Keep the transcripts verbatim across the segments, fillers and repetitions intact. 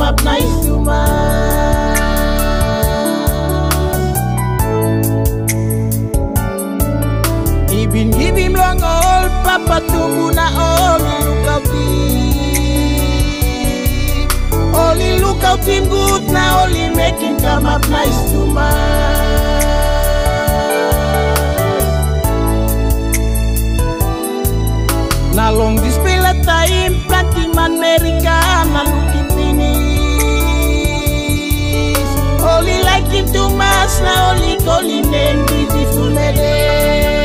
up nice to man. Ibin give him long all, Papa tumbo na all, look out him. Only look out him good now, only make him come up nice to man. Na long display la time, planting man America, na looking finish. Only like him too much, na only call him name beautiful Mede.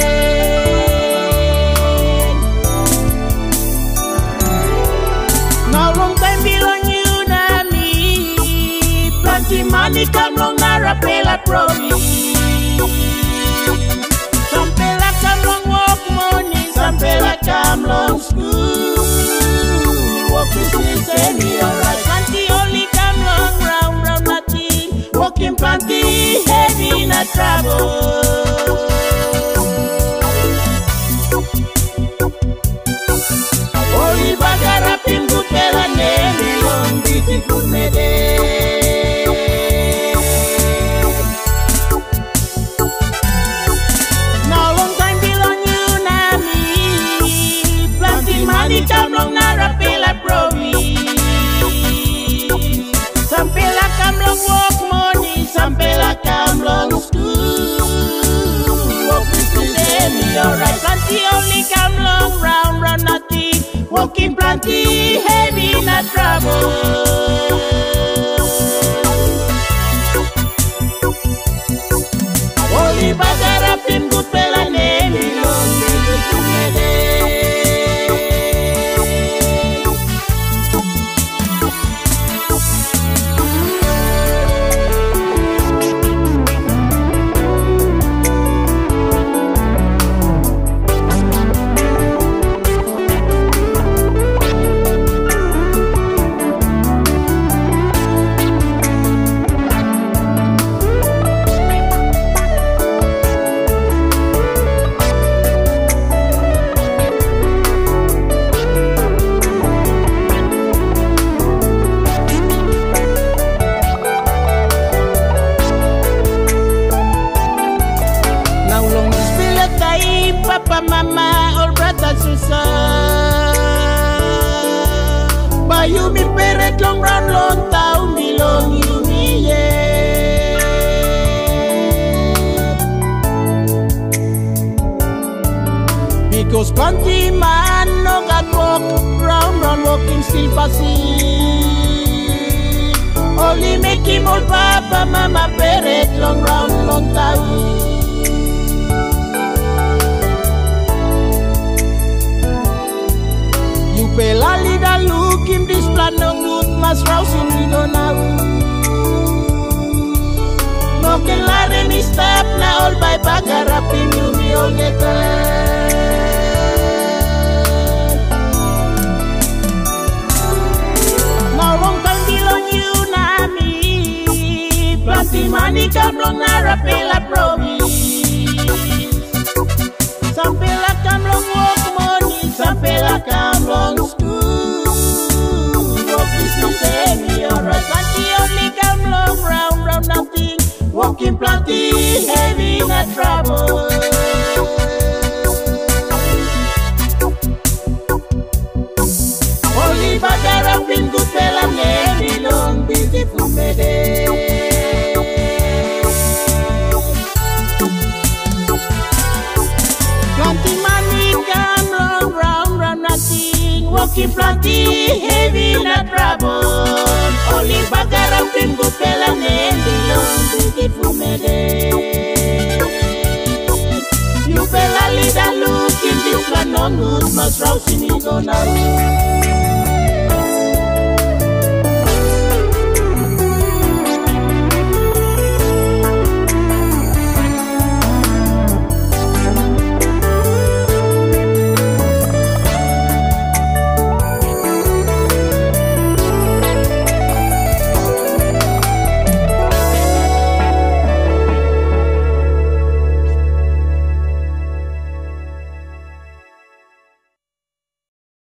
Now long time belong you na me, planting money come long na rapela promise. Some pela come long walk money, some pela come long school. Walk with me, say me alright. Planty only come long round, round nothing. Walking planty, heavy in a trouble. Only bagar up in good pela name, long beautiful Mede. Come long na rapela promise. Some pela come long walk money, some pela come long school. Walk with me, say me alright. Planty only come long round, round nothing. Walking planty, heavy in a trouble. Only bagar up in good pela name, long beautiful Mede. Papa, mama, all brother, sister. But you me parent long run, long town, belong you me, yeah. Because panty man no got walk, round, round, walking still passing. Only make him old papa, mama, parent long round, long town. Pela lida look him this plan no good mas rouse him we go now. No can lare me stop na all by bagar up in you me all get now long time belong you na me. Planty money come long na rapela promise. Some pela come long walk money, some pela come long school. Walk with me, say me alright. Planty only come long round, round nothing. Walking planty, heavy in a trouble. Only bagar up in good pela name, long beautiful Mede. Walking planty, heavy in a trouble. Only bagar up in good pela name, belong beautiful Mede. You pela leader look in this plan, no good, must rouse in go now.